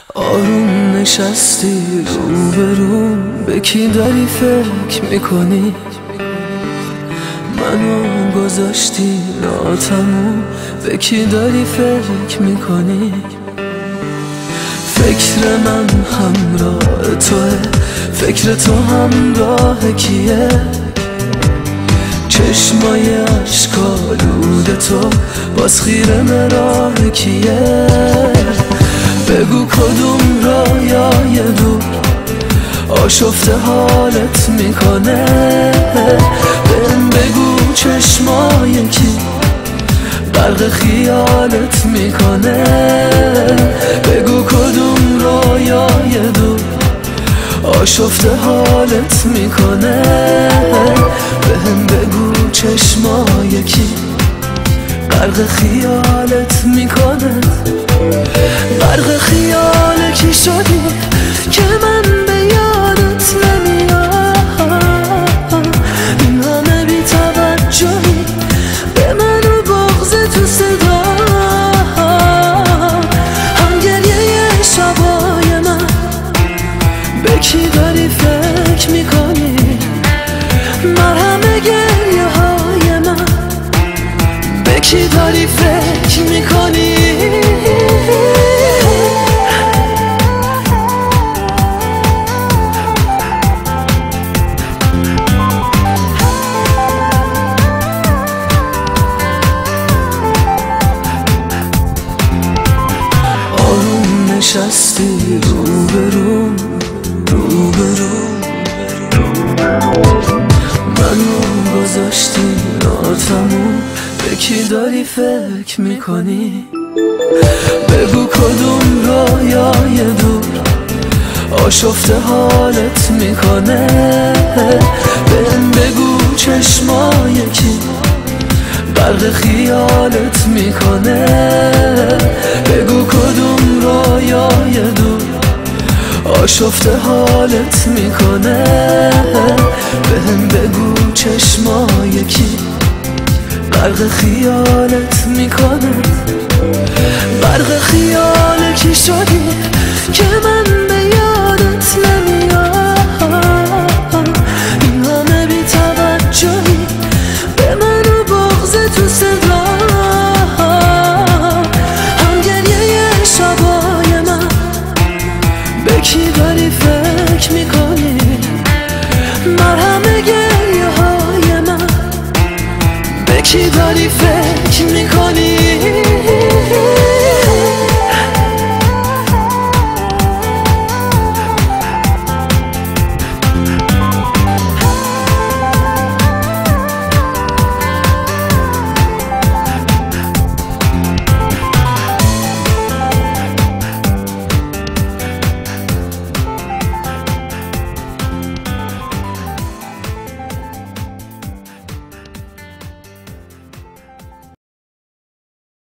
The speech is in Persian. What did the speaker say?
آروم نشستی روبروم، به کی داری فکر میکنی؟ منو گذاشتی ناتموم، به کی داری فکر میکنی؟ فکر من همراه توه، فکر تو همراه کیه؟ چشمای اشکالود تو باز خیره مراه کیه؟ بگو کدوم رایای دور آشفته حالت میکنه؟ بهم بگو چشمای کی غرق خیالت میکنه؟ بگو کدوم رایای دور آشفته حالت میکنه؟ بهم بگو چشمای کی غرق خیالت میکنه؟ غرق خیال کی شدی که من به یادت نمیام؟ این همه بی توجهی به من و بغض تو صدا، هم گریه شبای من به کی داری فکر میکنی؟ مرهم گریه های من به کی داری فکر میکنی؟ آروم نشستی روبروم، منو گذاشتی ناتموم، به کی داری فکر میکنی؟ بگو کدوم رایای دور آشفته حالت میکنه؟ بهم بگو چشمای کی غرق خیالت میکنه؟ بگو کدوم رایای دور آشفته حالت میکنه؟ بهم بگو چشمای کی غرق خیالت میکنه؟ غرق خیال